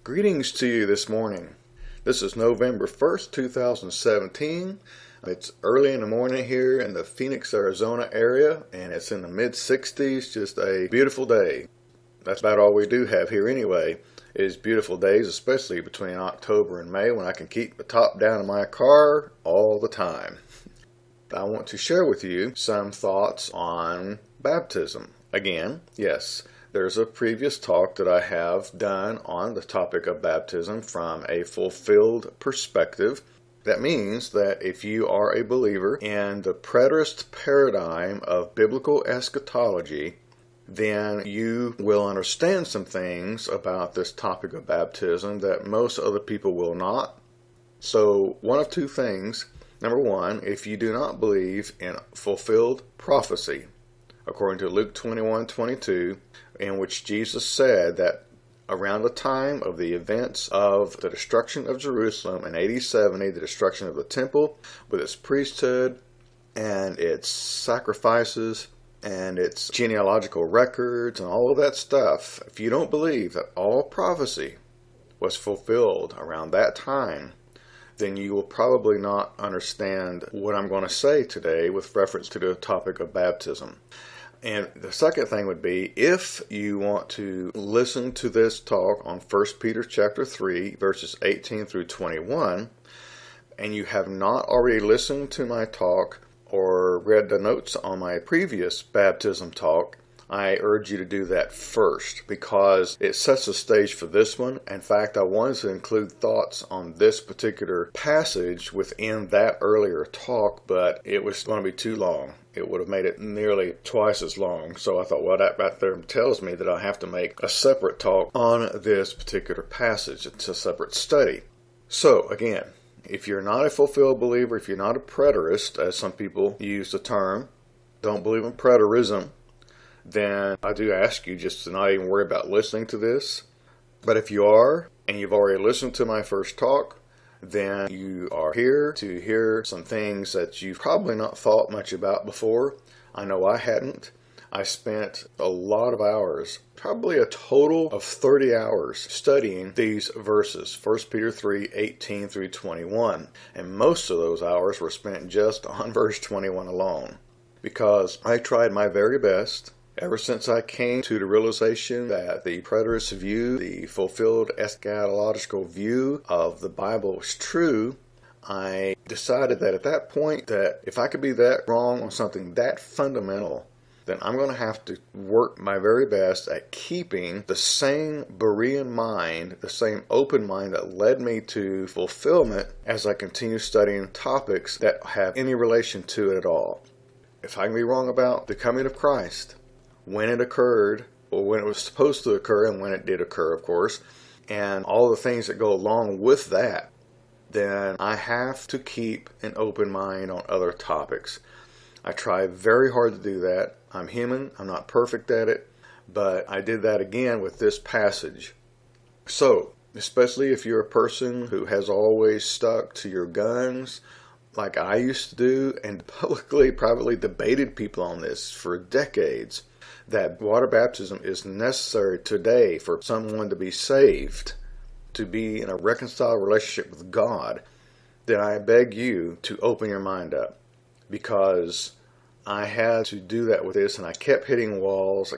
Greetings to you this morning. This is November 1st, 2017. It's early in the morning here in the Phoenix, Arizona area, and it's in the mid-60s, just a beautiful day. That's about all we do have here anyway, is beautiful days, especially between October and May when I can keep the top down in my car all the time. I want to share with you some thoughts on baptism. Again, yes. There's a previous talk that I have done on the topic of baptism from a fulfilled perspective. That means that if you are a believer in the preterist paradigm of biblical eschatology, then you will understand some things about this topic of baptism that most other people will not. So one of two things. Number one, if you do not believe in fulfilled prophecy, according to Luke 21:22, in which Jesus said that around the time of the events of the destruction of Jerusalem in AD 70, the destruction of the temple with its priesthood and its sacrifices and its genealogical records and all of that stuff, if you don't believe that all prophecy was fulfilled around that time, then you will probably not understand what I'm going to say today with reference to the topic of baptism. And the second thing would be, if you want to listen to this talk on 1 Peter chapter 3, verses 18 through 21, and you have not already listened to my talk or read the notes on my previous baptism talk, I urge you to do that first because it sets the stage for this one. In fact, I wanted to include thoughts on this particular passage within that earlier talk, but it was going to be too long. It would have made it nearly twice as long. So I thought, well, that right there tells me that I have to make a separate talk on this particular passage. It's a separate study. So again, if you're not a fulfilled believer, if you're not a preterist, as some people use the term, don't believe in preterism, then I do ask you just to not even worry about listening to this. But if you are, and you've already listened to my first talk, then you are here to hear some things that you've probably not thought much about before. I know I hadn't. I spent a lot of hours, probably a total of 30 hours, studying these verses, 1 Peter 3, 18 through 21. And most of those hours were spent just on verse 21 alone, because I tried my very best. Ever since I came to the realization that the preterist view, the fulfilled eschatological view of the Bible was true, I decided that at that point that if I could be that wrong on something that fundamental, then I'm going to have to work my very best at keeping the same Berean mind, the same open mind that led me to fulfillment as I continue studying topics that have any relation to it at all. If I can be wrong about the coming of Christ, when it occurred, or when it was supposed to occur, and when it did occur, of course, and all the things that go along with that, then I have to keep an open mind on other topics. I try very hard to do that. I'm human. I'm not perfect at it, but I did that again with this passage. So, especially if you're a person who has always stuck to your guns, like I used to do, and publicly, privately debated people on this for decades, that water baptism is necessary today for someone to be saved, to be in a reconciled relationship with God, then I beg you to open your mind up, because I had to do that with this, and I kept hitting walls,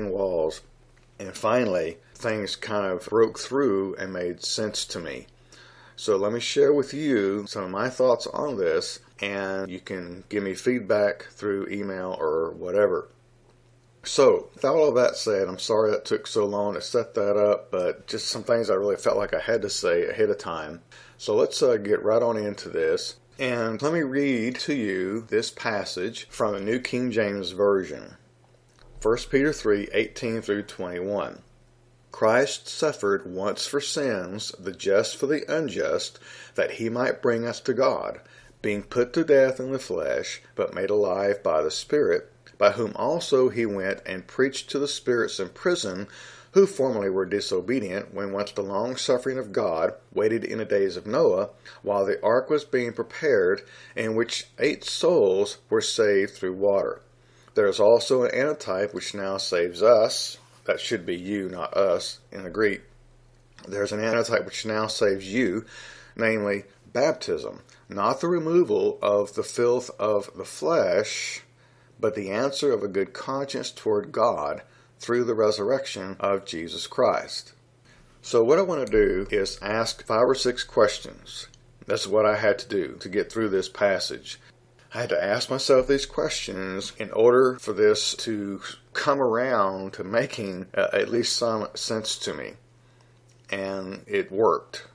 and finally things kind of broke through and made sense to me. So let me share with you some of my thoughts on this, and you can give me feedback through email or whatever. So, with all of that said, I'm sorry that took so long to set that up, but just some things I really felt like I had to say ahead of time. So let's get right on into this. And let me read to you this passage from the New King James Version. 1 Peter 3, 18 through 21. Christ suffered once for sins, the just for the unjust, that he might bring us to God, being put to death in the flesh, but made alive by the Spirit, by whom also he went and preached to the spirits in prison, who formerly were disobedient, when once the long suffering of God waited in the days of Noah, while the ark was being prepared, in which 8 souls were saved through water. There is also an antitype which now saves us. That should be you, not us, in the Greek. There's an antitype which now saves you, namely baptism, not the removal of the filth of the flesh, but the answer of a good conscience toward God through the resurrection of Jesus Christ. So what I want to do is ask 5 or 6 questions. That's what I had to do to get through this passage. I had to ask myself these questions in order for this to come around to making at least some sense to me. And it worked.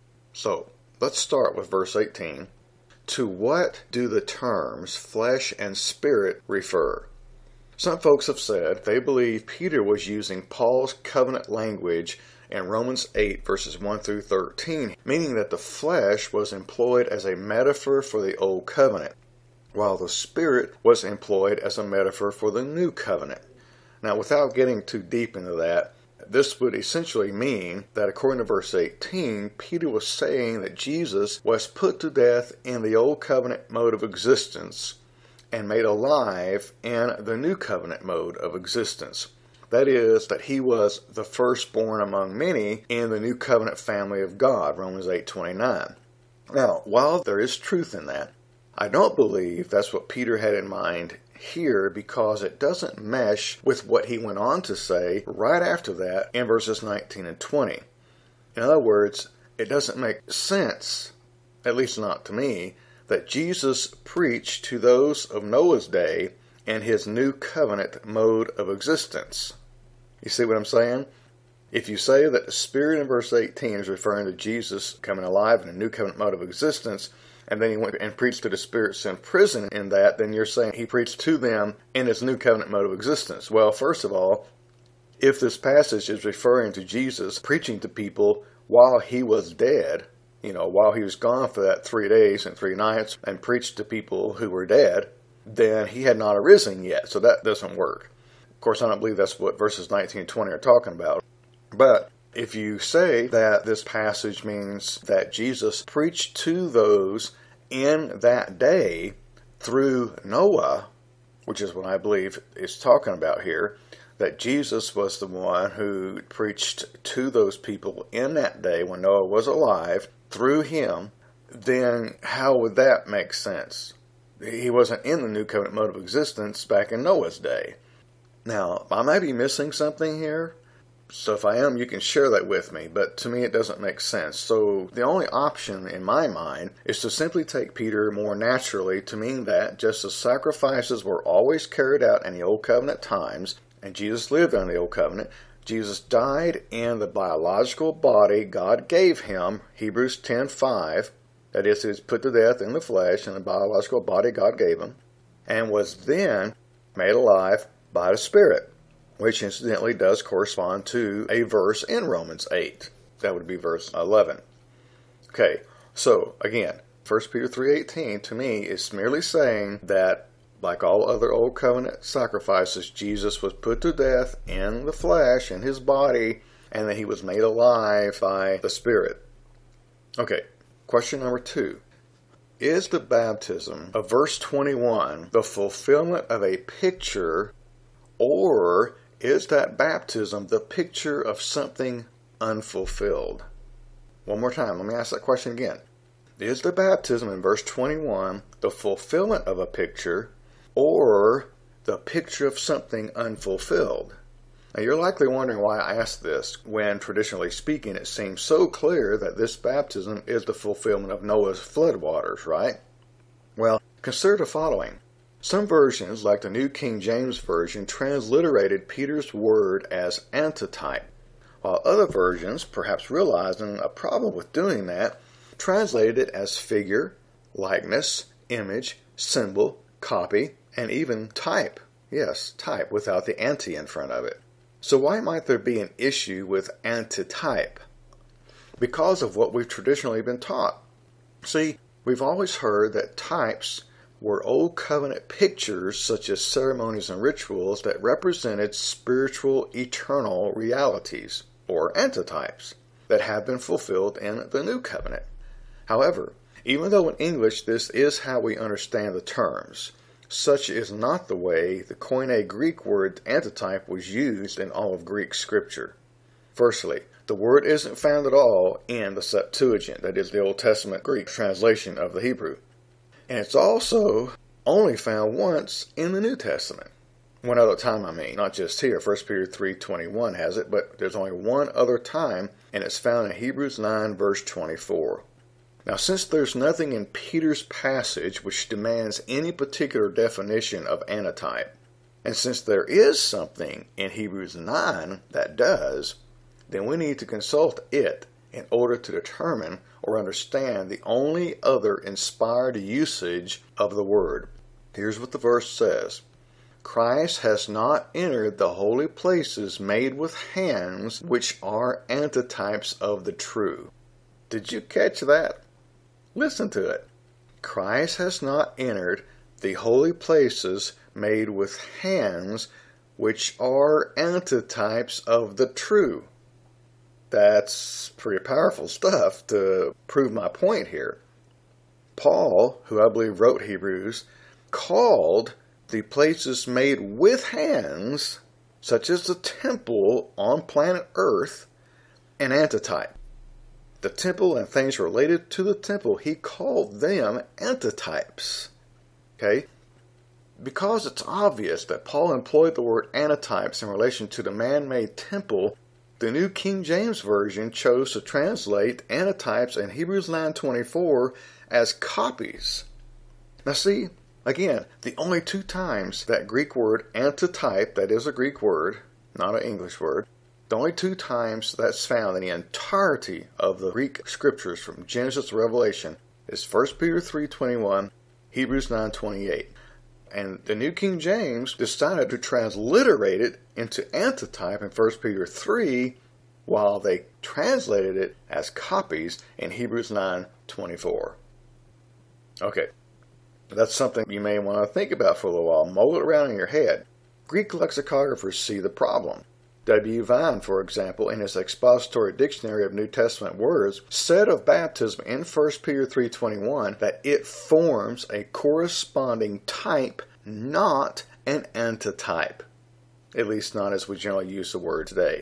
So, let's start with verse 18. To what do the terms flesh and spirit refer? Some folks have said they believe Peter was using Paul's covenant language in Romans 8 verses 1 through 13, meaning that the flesh was employed as a metaphor for the old covenant, while the spirit was employed as a metaphor for the new covenant. Now, without getting too deep into that, this would essentially mean that according to verse 18, Peter was saying that Jesus was put to death in the old covenant mode of existence and made alive in the new covenant mode of existence. That is, that he was the firstborn among many in the new covenant family of God, Romans 8:29. Now, while there is truth in that, I don't believe that's what Peter had in mind here, because it doesn't mesh with what he went on to say right after that in verses 19 and 20. In other words, it doesn't make sense, at least not to me, that Jesus preached to those of Noah's day in his new covenant mode of existence. You see what I'm saying? If you say that the Spirit in verse 18 is referring to Jesus coming alive in a new covenant mode of existence, and then he went and preached to the spirits in prison in that, then you're saying he preached to them in his new covenant mode of existence. Well, first of all, if this passage is referring to Jesus preaching to people while he was dead, while he was gone for that 3 days and 3 nights and preached to people who were dead, then he had not arisen yet, so that doesn't work. Of course, I don't believe that's what verses 19 and 20 are talking about. But if you say that this passage means that Jesus preached to those in that day through Noah, which is what I believe is talking about here, that Jesus was the one who preached to those people in that day when Noah was alive through him, then how would that make sense? He wasn't in the new covenant mode of existence back in Noah's day. Now, I might be missing something here, so if I am, you can share that with me, but to me it doesn't make sense. So the only option in my mind is to simply take Peter more naturally to mean that just as sacrifices were always carried out in the Old Covenant times, and Jesus lived under the Old Covenant, Jesus died in the biological body God gave him, Hebrews 10:5, that is, he was put to death in the flesh in the biological body God gave him, and was then made alive by the Spirit, which incidentally does correspond to a verse in Romans 8. That would be verse 11. Okay, so again, 1 Peter 3:18 to me is merely saying that, like all other Old Covenant sacrifices, Jesus was put to death in the flesh, in his body, and that he was made alive by the Spirit. Okay, question number 2. Is the baptism of verse 21 the fulfillment of a picture, or is that baptism the picture of something unfulfilled? One more time, let me ask that question again. Is the baptism in verse 21 the fulfillment of a picture, or the picture of something unfulfilled? Now, you're likely wondering why I asked this, when traditionally speaking it seems so clear that this baptism is the fulfillment of Noah's flood waters, right? Well, consider the following. Some versions, like the New King James Version, transliterated Peter's word as antitype, while other versions, perhaps realizing a problem with doing that, translated it as figure, likeness, image, symbol, copy, and even type. Yes, type, without the anti in front of it. So why might there be an issue with antitype? Because of what we've traditionally been taught. See, we've always heard that types were Old Covenant pictures such as ceremonies and rituals that represented spiritual, eternal realities, or antitypes, that have been fulfilled in the New Covenant. However, even though in English this is how we understand the terms, such is not the way the Koine Greek word antitype was used in all of Greek scripture. Firstly, The word isn't found at all in the Septuagint, that is the Old Testament Greek translation of the Hebrew. And it's also only found once in the New Testament. One other time, not just here. 1 Peter 3:21 has it, but there's only one other time, and it's found in Hebrews 9, verse 24. Now, since there's nothing in Peter's passage which demands any particular definition of antitype, and since there is something in Hebrews 9 that does, then we need to consult it in order to determine or understand the only other inspired usage of the word. Here's what the verse says. Christ has not entered the holy places made with hands, which are antitypes of the true. Did you catch that? Listen to it. Christ has not entered the holy places made with hands, which are antitypes of the true. That's pretty powerful stuff to prove my point here. Paul, who I believe wrote Hebrews, called the places made with hands, such as the temple on planet Earth, an antitype. The temple and things related to the temple, he called them antitypes. Okay? Because it's obvious that Paul employed the word antitypes in relation to the man-made temple, the New King James Version chose to translate antitypes in Hebrews 9:24 as copies. Now see, again, the only two times that Greek word antitype, that is a Greek word, not an English word, the only two times that's found in the entirety of the Greek scriptures from Genesis to Revelation is 1 Peter 3:21, Hebrews 9:28. And the New King James decided to transliterate it into antitype in 1 Peter 3, while they translated it as copies in Hebrews 9:24. Okay, that's something you may want to think about for a little while. Mull it around in your head. Greek lexicographers see the problem. W. Vine, for example, in his expository dictionary of New Testament words, said of baptism in 1 Peter 3:21 that it forms a corresponding type, not an antitype. At least not as we generally use the word today.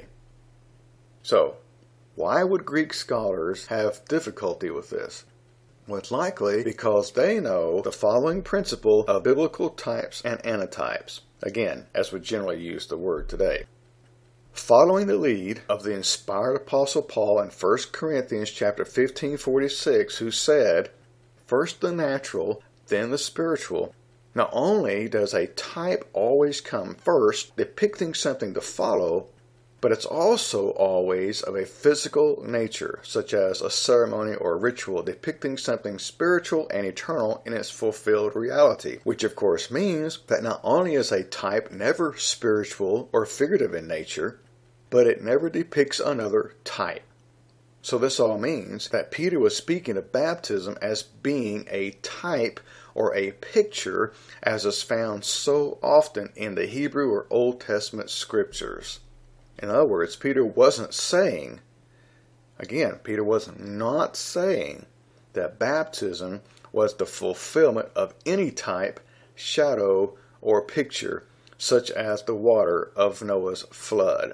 So, why would Greek scholars have difficulty with this? Well, it's likely because they know the following principle of biblical types and antitypes. Again, as we generally use the word today. Following the lead of the inspired Apostle Paul in 1 Corinthians chapter 15:46, who said, "First the natural, then the spiritual," not only does a type always come first, depicting something to follow, but it's also always of a physical nature, such as a ceremony or ritual depicting something spiritual and eternal in its fulfilled reality, which of course means that not only is a type never spiritual or figurative in nature, but it never depicts another type. So this all means that Peter was speaking of baptism as being a type or a picture, as is found so often in the Hebrew or Old Testament scriptures. In other words, Peter wasn't saying, again, Peter was not saying that baptism was the fulfillment of any type, shadow, or picture, such as the water of Noah's flood.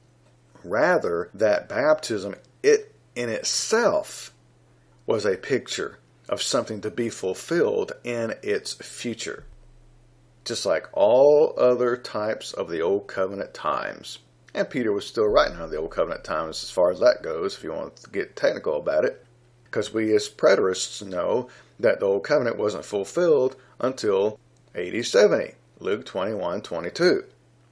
Rather, that baptism, it in itself, was a picture of something to be fulfilled in its future, just like all other types of the Old Covenant times. And Peter was still writing on the Old Covenant times as far as that goes, if you want to get technical about it, because we as preterists know that the Old Covenant wasn't fulfilled until AD 70, Luke 21:22.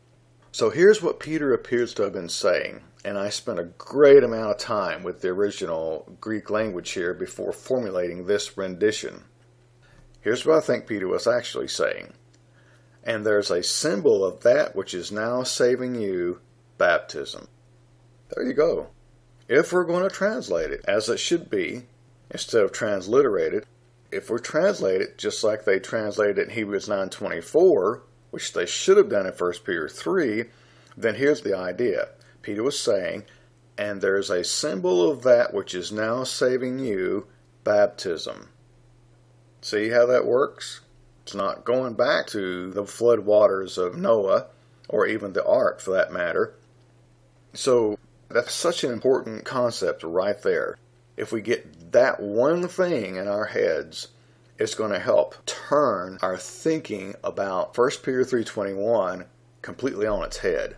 So here's what Peter appears to have been saying, and I spent a great amount of time with the original Greek language here before formulating this rendition. Here's what I think Peter was actually saying. And there's a symbol of that which is now saving you, baptism. There you go. If we're going to translate it as it should be, instead of transliterate it, if we translate it just like they translated it in Hebrews 9:24, which they should have done in 1 Peter 3, then here's the idea. Peter was saying, and there's a symbol of that which is now saving you, baptism. See how that works? It's not going back to the flood waters of Noah, or even the ark for that matter. So That's such an important concept right there. If we get that one thing in our heads, it's going to help turn our thinking about 1 Peter 3:21 completely on its head.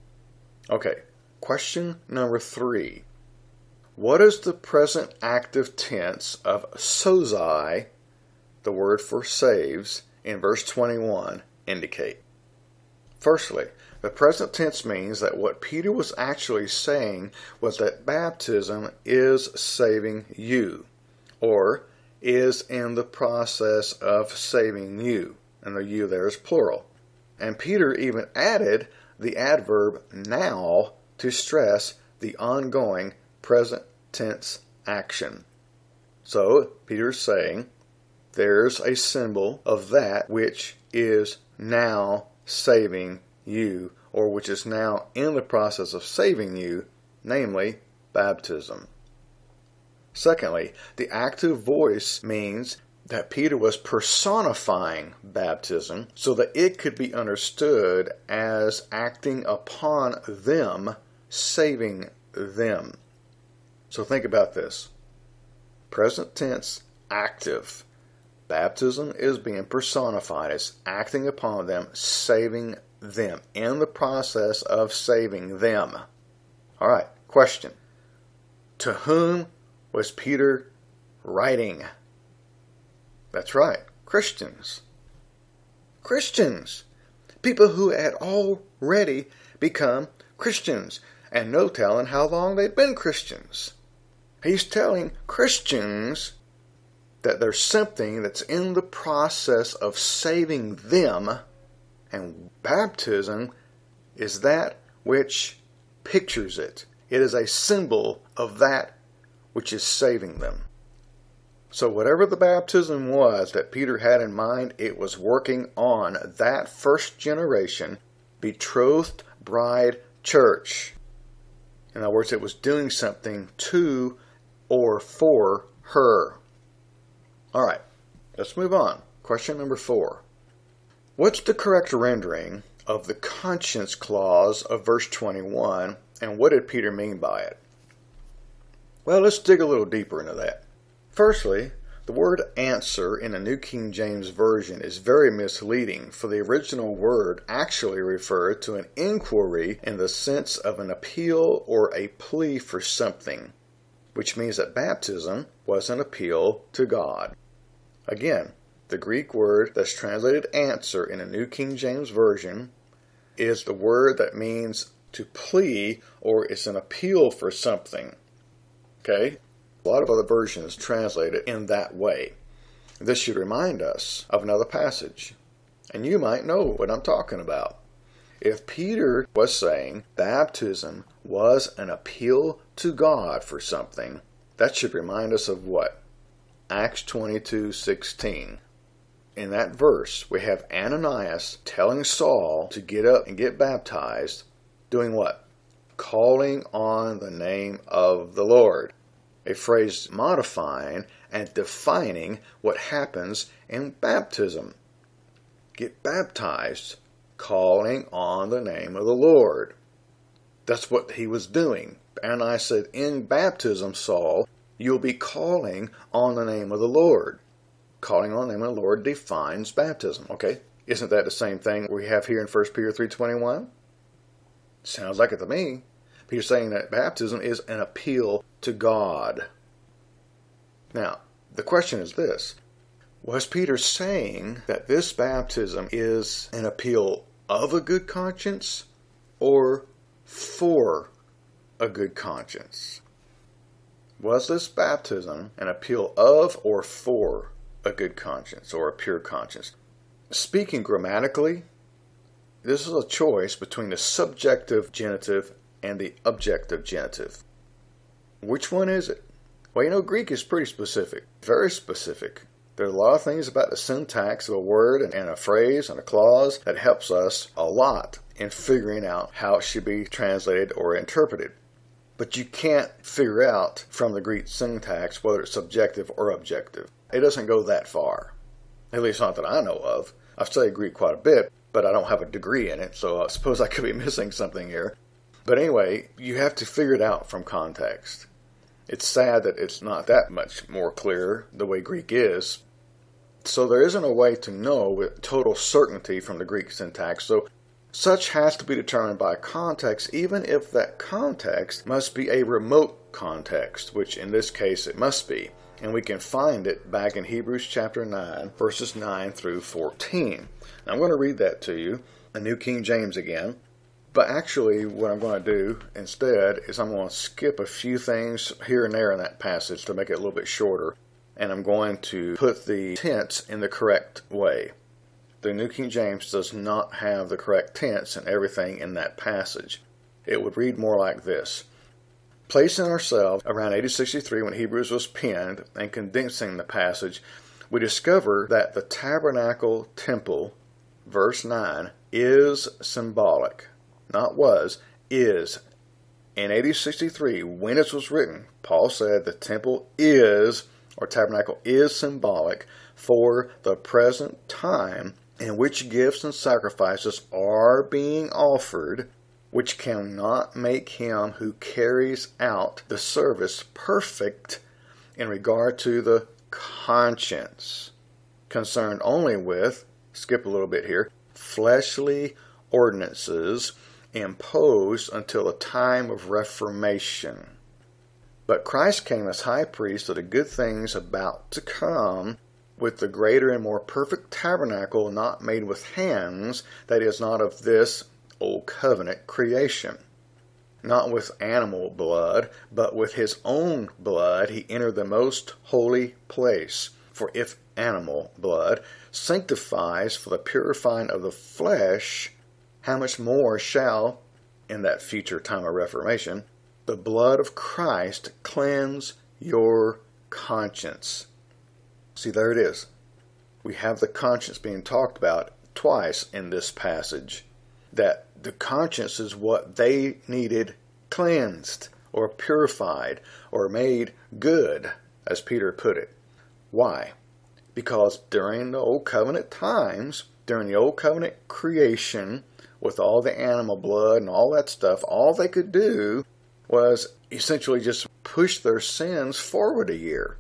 Okay, question number 3. What does the present active tense of sozai, the word for saves, in verse 21 indicate? Firstly, the present tense means that what Peter was actually saying was that baptism is saving you, or is in the process of saving you. And the you there is plural. And Peter even added the adverb now to stress the ongoing present tense action. So Peter's saying there's a symbol of that which is now saving you, or which is now in the process of saving you, namely baptism. Secondly, the active voice means that Peter was personifying baptism so that it could be understood as acting upon them, saving them. So think about this. Present tense, active. Baptism is being personified as acting upon them, saving them, in the process of saving them. All right, question. To whom was Peter writing? That's right, Christians. Christians. People who had already become Christians, and no telling how long they'd been Christians. He's telling Christians that there's something that's in the process of saving them, and baptism is that which pictures it. It is a symbol of that which is saving them. So whatever the baptism was that Peter had in mind, it was working on that first generation betrothed bride church. In other words, it was doing something to or for her. All right, let's move on. Question number 4. What's the correct rendering of the conscience clause of verse 21, and what did Peter mean by it? Well, let's dig a little deeper into that. Firstly, the word answer in the New King James Version is very misleading, for the original word actually referred to an inquiry in the sense of an appeal or a plea for something, which means that baptism was an appeal to God. Again, the Greek word that's translated answer in the New King James Version is the word that means to plea, or it's an appeal for something. Okay? A lot of other versions translate it in that way. This should remind us of another passage, and you might know what I'm talking about. If Peter was saying baptism was an appeal to God for something, that should remind us of what? Acts 22:16. In that verse, we have Ananias telling Saul to get up and get baptized, doing what? Calling on the name of the Lord. A phrase modifying and defining what happens in baptism. Get baptized, calling on the name of the Lord. That's what he was doing. Ananias said, in baptism, Saul, you'll be calling on the name of the Lord. Calling on the name of the Lord defines baptism. Okay, isn't that the same thing we have here in 1 Peter 3:21? Sounds like it to me. Peter's saying that baptism is an appeal to God. Now, the question is this. Was Peter saying that this baptism is an appeal of a good conscience or for a good conscience? Was this baptism an appeal of or for a good conscience or a pure conscience? Speaking grammatically, this is a choice between the subjective genitive and the objective genitive. Which one is it? Well, Greek is pretty specific, very specific. There's a lot of things about the syntax of a word and a phrase and a clause that helps us a lot in figuring out how it should be translated or interpreted. But you can't figure out from the Greek syntax whether it's subjective or objective. It doesn't go that far. At least not that I know of. I've studied Greek quite a bit, but I don't have a degree in it, so I suppose I could be missing something here. But anyway, you have to figure it out from context. It's sad that it's not that much more clear the way Greek is. So there isn't a way to know with total certainty from the Greek syntax. So such has to be determined by context, even if that context must be a remote context, which in this case it must be. And we can find it back in Hebrews chapter 9, verses 9 through 14. Now I'm going to read that to you, a New King James again. But actually what I'm going to do instead is I'm going to skip a few things here and there in that passage to make it a little bit shorter. And I'm going to put the tense in the correct way. The New King James does not have the correct tense and everything in that passage. It would read more like this. Placing ourselves around AD 63 when Hebrews was penned and condensing the passage, we discover that the tabernacle temple, verse 9, is symbolic. Not was, is. In AD 63, when it was written, Paul said the temple is, or tabernacle is symbolic for the present time in which gifts and sacrifices are being offered, which cannot make him who carries out the service perfect in regard to the conscience, concerned only with, skip a little bit here, fleshly ordinances imposed until the time of Reformation. But Christ came as high priest of the good things about to come, with the greater and more perfect tabernacle not made with hands, that is, not of this old covenant creation. Not with animal blood, but with his own blood he entered the most holy place. For if animal blood sanctifies for the purifying of the flesh, how much more shall, in that future time of Reformation, the blood of Christ cleanse your conscience? See, there it is. We have the conscience being talked about twice in this passage. That the conscience is what they needed cleansed or purified or made good, as Peter put it. Why? Because during the Old Covenant times, during the Old Covenant creation, with all the animal blood and all that stuff, all they could do was essentially just push their sins forward a year.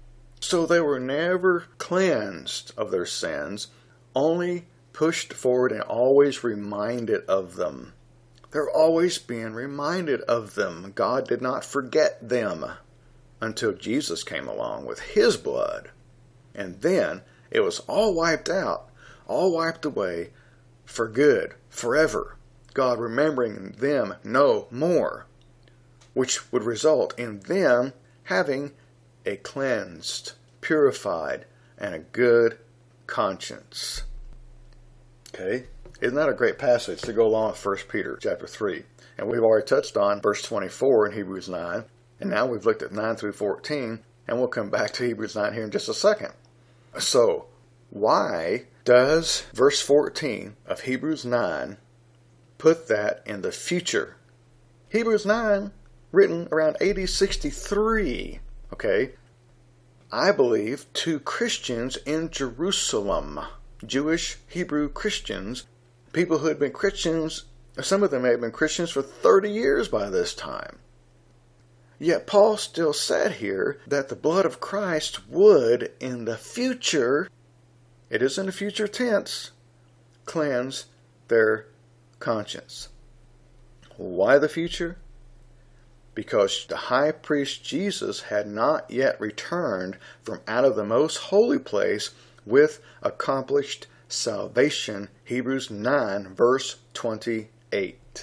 So they were never cleansed of their sins, only pushed forward and always reminded of them. They're always being reminded of them. God did not forget them until Jesus came along with his blood. And then it was all wiped out, all wiped away for good, forever. God remembering them no more, which would result in them having a cleansed, purified, and a good conscience. Okay, isn't that a great passage to go along with 1 Peter chapter 3? And we've already touched on verse 24 in Hebrews 9, and now we've looked at 9 through 14, and we'll come back to Hebrews 9 here in just a second. So, why does verse 14 of Hebrews 9 put that in the future? Hebrews 9, written around AD 63, okay? I believe to Christians in Jerusalem, Jewish Hebrew Christians, people who had been Christians, some of them may have been Christians for 30 years by this time. Yet Paul still said here that the blood of Christ would, in the future, it is in the future tense, cleanse their conscience. Why the future? Because the high priest Jesus had not yet returned from out of the most holy place with accomplished salvation, Hebrews 9, verse 28.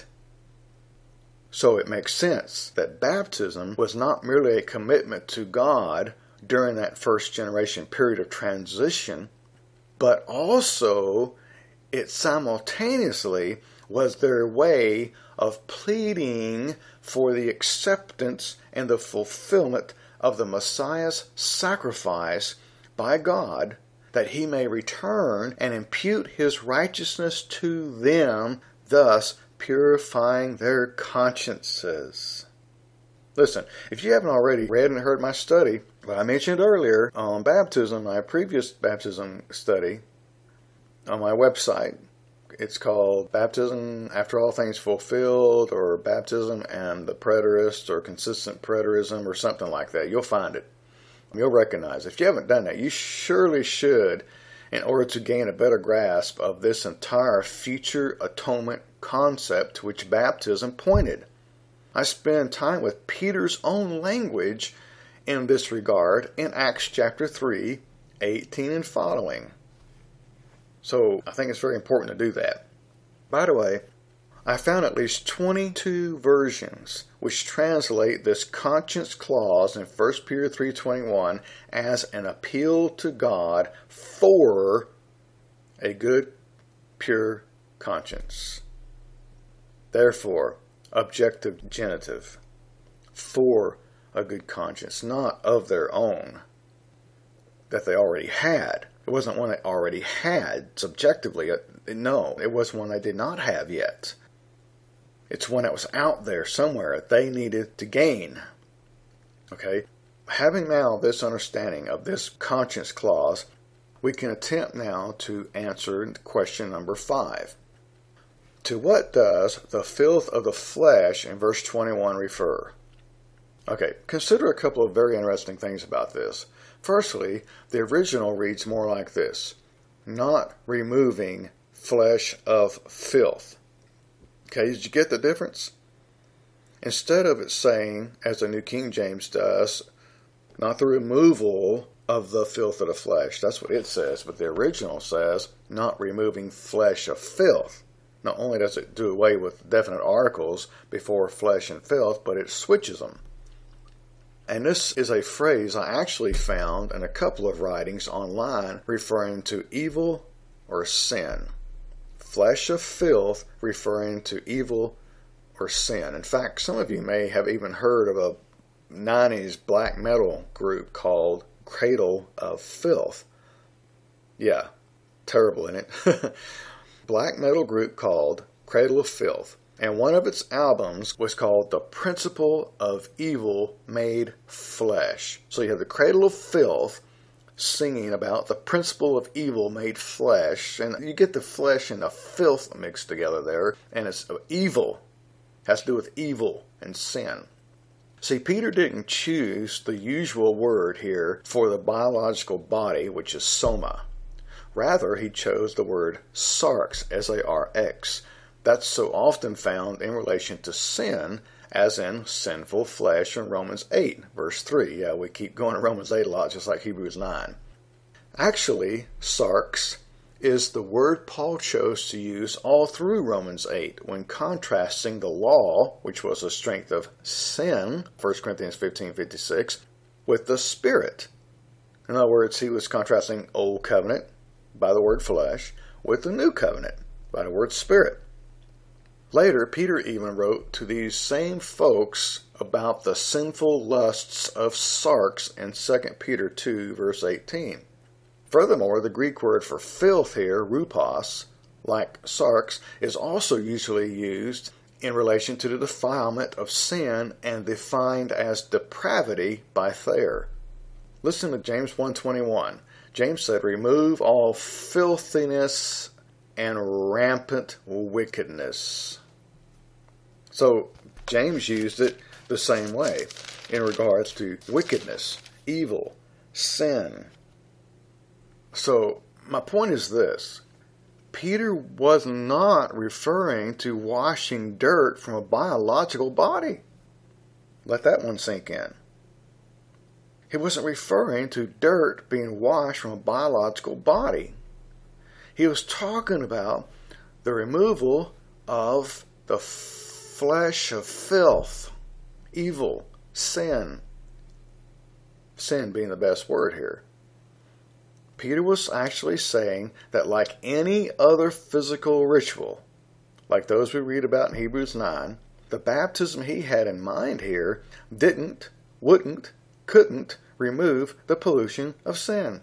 So it makes sense that baptism was not merely a commitment to God during that first generation period of transition, but also it simultaneously was their way of pleading for the acceptance and the fulfillment of the Messiah's sacrifice by God, that he may return and impute his righteousness to them, thus purifying their consciences. Listen, if you haven't already read and heard my study, what I mentioned earlier on baptism, my previous baptism study on my website, It's called Baptism After All Things Fulfilled, or Baptism and the Preterist, or Consistent Preterism, or something like that. You'll find it. You'll recognize it. If you haven't done that, you surely should, in order to gain a better grasp of this entire future atonement concept to which baptism pointed. I spend time with Peter's own language in this regard in Acts chapter 3, 18 and following. So I think it's very important to do that. By the way, I found at least 22 versions which translate this conscience clause in 1 Peter 3:21 as an appeal to God for a good, pure conscience. Therefore, objective genitive, for a good conscience, not of their own, that they already had. It wasn't one they already had subjectively. No, it was one they did not have yet. It's one that was out there somewhere that they needed to gain. Okay? Having now this understanding of this conscience clause, we can attempt now to answer question number 5. To what does the filth of the flesh in verse 21 refer? Okay, consider a couple of very interesting things about this. Firstly, the original reads more like this: not removing flesh of filth. Okay, did you get the difference? Instead of it saying, as the New King James does, not the removal of the filth of the flesh. That's what it says, but the original says, not removing flesh of filth. Not only does it do away with definite articles before flesh and filth, but it switches them. And this is a phrase I actually found in a couple of writings online referring to evil or sin. Flesh of filth referring to evil or sin. In fact, some of you may have even heard of a 90s black metal group called Cradle of Filth. Yeah, terrible, isn't it? Black metal group called Cradle of Filth. And one of its albums was called The Principle of Evil Made Flesh. So you have the Cradle of Filth singing about the principle of evil made flesh. And you get the flesh and the filth mixed together there. And it's evil. It has to do with evil and sin. See, Peter didn't choose the usual word here for the biological body, which is soma. Rather, he chose the word sarx, S-A-R-X. That's so often found in relation to sin, as in sinful flesh in Romans 8, verse 3. Yeah, we keep going to Romans 8 a lot, just like Hebrews 9. Actually, sarx is the word Paul chose to use all through Romans 8 when contrasting the law, which was the strength of sin, 1 Corinthians 15:56, with the Spirit. In other words, he was contrasting Old Covenant by the word flesh with the New Covenant by the word Spirit. Later, Peter even wrote to these same folks about the sinful lusts of sarx in 2 Peter 2, verse 18. Furthermore, the Greek word for filth here, rupos, like sarx, is also usually used in relation to the defilement of sin and defined as depravity by Thayer. Listen to James 1:21. James said, remove all filthiness and rampant wickedness. So James used it the same way in regards to wickedness, evil, sin. So my point is this. Peter was not referring to washing dirt from a biological body. Let that one sink in. He wasn't referring to dirt being washed from a biological body. He was talking about the removal of the flesh of filth, evil, sin. Sin being the best word here. Peter was actually saying that like any other physical ritual, like those we read about in Hebrews 9, the baptism he had in mind here didn't, wouldn't, couldn't remove the pollution of sin.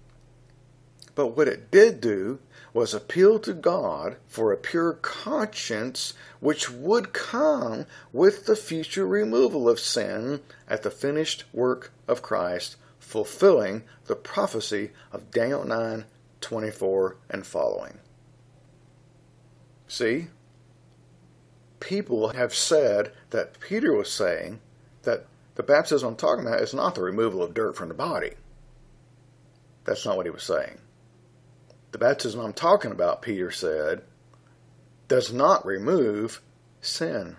But what it did do was appeal to God for a pure conscience which would come with the future removal of sin at the finished work of Christ, fulfilling the prophecy of Daniel 9:24 and following. See, people have said that Peter was saying that the baptism I'm talking about is not the removal of dirt from the body. That's not what he was saying. The baptism I'm talking about, Peter said, does not remove sin.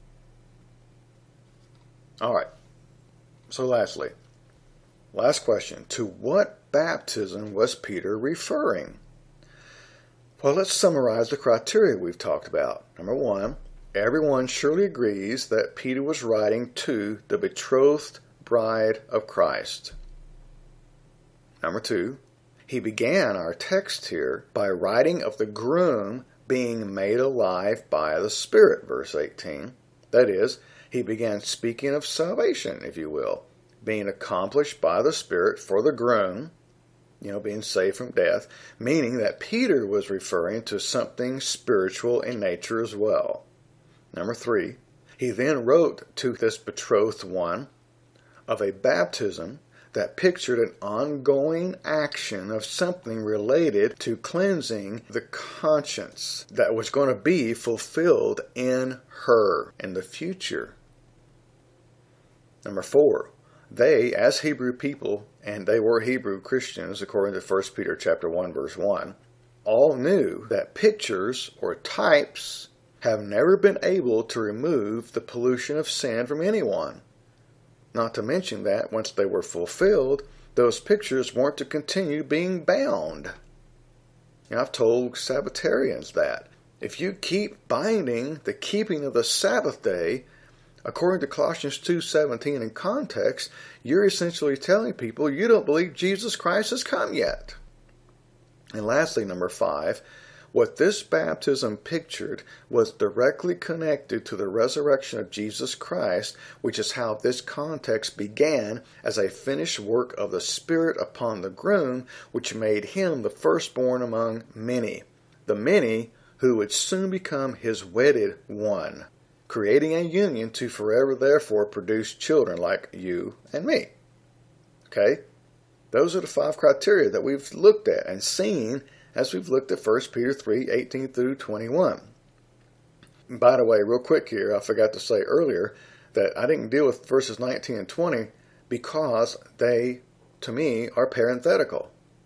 All right. So lastly, last question. To what baptism was Peter referring? Well, let's summarize the criteria we've talked about. Number one, everyone surely agrees that Peter was writing to the betrothed bride of Christ. Number two, he began our text here by writing of the groom being made alive by the Spirit, verse 18. That is, he began speaking of salvation, if you will, being accomplished by the Spirit for the groom, being saved from death, meaning that Peter was referring to something spiritual in nature as well. Number three, he then wrote to this betrothed one of a baptism that pictured an ongoing action of something related to cleansing the conscience that was going to be fulfilled in her in the future. Number four, they, as Hebrew people, and they were Hebrew Christians according to 1 Peter chapter 1, verse 1, all knew that pictures or types have never been able to remove the pollution of sin from anyone. Not to mention that once they were fulfilled, those pictures weren't to continue being bound. I've told Sabbatarians that if you keep binding the keeping of the Sabbath day, according to Colossians 2:17 in context, you're essentially telling people you don't believe Jesus Christ has come yet. And lastly, number five, what this baptism pictured was directly connected to the resurrection of Jesus Christ, which is how this context began as a finished work of the Spirit upon the groom, which made him the firstborn among many, the many who would soon become his wedded one, creating a union to forever therefore produce children like you and me. Okay? Those are the five criteria that we've looked at and seen as we've looked at 1 Peter 3:18 through 21. And by the way, real quick here, I forgot to say earlier that I didn't deal with verses 19 and 20 because they, to me, are parenthetical.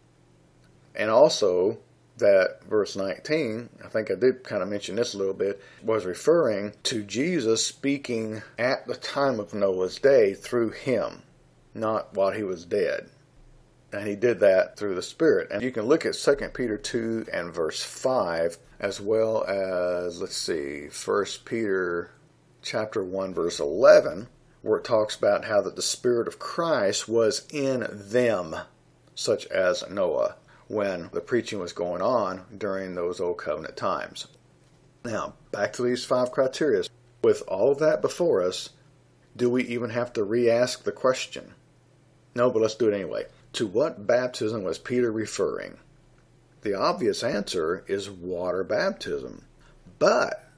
And also that verse 19, I think I did kind of mention this a little bit, was referring to Jesus speaking at the time of Noah's day through him, not while he was dead. And he did that through the Spirit. And you can look at 2 Peter 2 and verse 5, as well as, 1 Peter chapter 1, verse 11, where it talks about how that the Spirit of Christ was in them, such as Noah, when the preaching was going on during those Old Covenant times. Now, back to these five criteria. With all of that before us, do we even have to re-ask the question? No, but let's do it anyway. To what baptism was Peter referring? The obvious answer is water baptism, but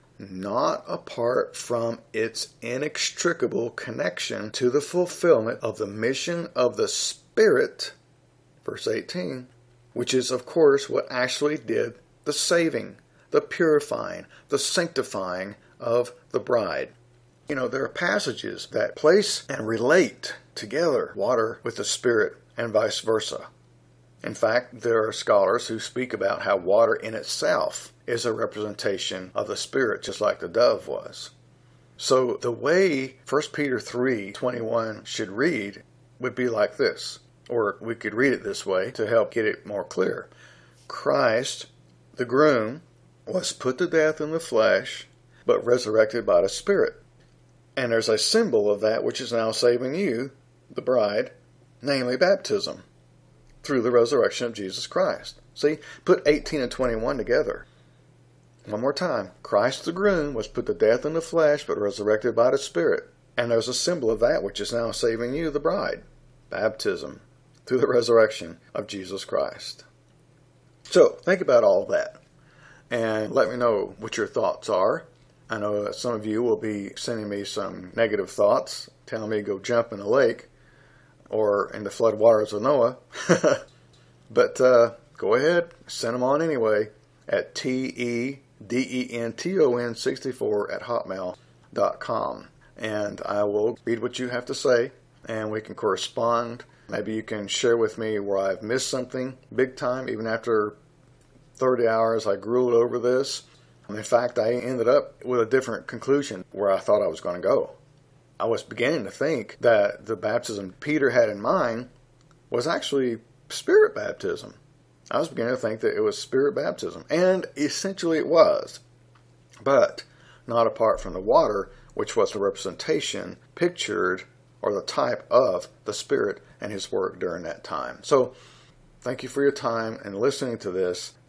not apart from its inextricable connection to the fulfillment of the mission of the Spirit, verse 18, which is, of course, what actually did the saving, the purifying, the sanctifying of the bride. There are passages that place and relate together water with the Spirit and vice versa. In fact, there are scholars who speak about how water in itself is a representation of the Spirit, just like the dove was. So the way 1 Peter 3:21 should read would be like this, or we could read it this way to help get it more clear. Christ, the groom, was put to death in the flesh, but resurrected by the Spirit. And there's a symbol of that which is now saving you, the bride, namely baptism, through the resurrection of Jesus Christ. See, put 18 and 21 together. One more time. Christ the groom was put to death in the flesh, but resurrected by the Spirit. And there's a symbol of that which is now saving you, the bride, baptism, through the resurrection of Jesus Christ. So, think about all that, and let me know what your thoughts are. I know that some of you will be sending me some negative thoughts, telling me to go jump in a lake, or in the flood waters of Noah. But go ahead, send them on anyway at TEWILL denton64@hotmail.com. And I will read what you have to say, and we can correspond. Maybe you can share with me where I've missed something big time, even after 30 hours I grueled over this. In fact, I ended up with a different conclusion where I thought I was going to go. I was beginning to think that the baptism Peter had in mind was actually spirit baptism. I was beginning to think that it was spirit baptism, and essentially it was, but not apart from the water, which was the representation pictured or the type of the Spirit and His work during that time. So, thank you for your time and listening to this.